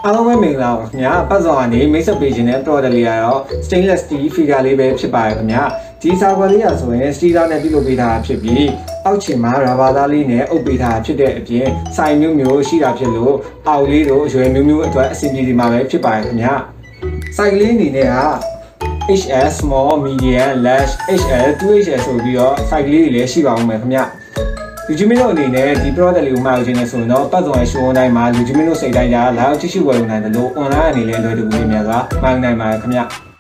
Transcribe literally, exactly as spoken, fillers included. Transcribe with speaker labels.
Speaker 1: အားလုံးပဲမင်္ဂလာပါခင်ဗျာပတ်စော်ကနေမိတ်ဆက်ပေးခြင်းနဲ့ product လေးကတော့ stainless steel figure လေးပဲဖြစ်ပါတယ်ခင်ဗျာဒီစာကွက်လေးရဆိုရင် steel သားနဲ့ပြုလုပ်ပေးထားတာဖြစ်ပြီးအောက်ခြေမှာ rubber သားလေးနဲ့အုပ်ပေးထားတာဖြစ်တဲ့အပြင်စိုင်မျိုးမျိုးရှိတာဖြစ်လို့အောက်လေးတို့အရွယ်မျိုးမျိုးအတွက်အဆင်ပြေဒီမှာပဲဖြစ်ပါတယ်ခင်ဗျာစိုင်လေးအနေနဲ့က H L small medium large H L two H L ဆိုပြီးတော့ size လေးတွေလည်းရှိပါဦးမယ်ခင်ဗျလူကြီးမင်းတို့အနေနဲ့ဒီ product လေးကိုမှာယူခြင်းနဲ့ဆိုရင်တော့ပတ်စုံရဲ့ show online မှာလူကြီးမင်းတို့စိတ်တိုင်းကြလာရောက်ကြည့်ရှုဝယ်ယူနိုင်တယ်လို့ online အနေနဲ့လွယ်တူလေးများစွာမှာယူနိုင်ပါတယ်ခင်ဗျ